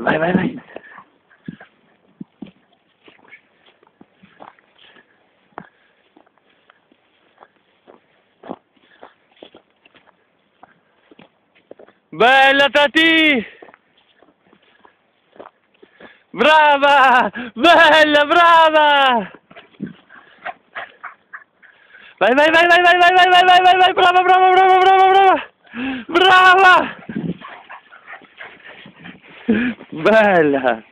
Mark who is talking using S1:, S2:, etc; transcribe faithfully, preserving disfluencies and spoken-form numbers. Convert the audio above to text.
S1: Vai, vai, vai. Bella Tati! Brava! Bella, brava! Vai, vai, vai, vai, vai, vai, vai, vai, vai, vai, vai, brava, brava, brava, brava, brava! Brava! Bella!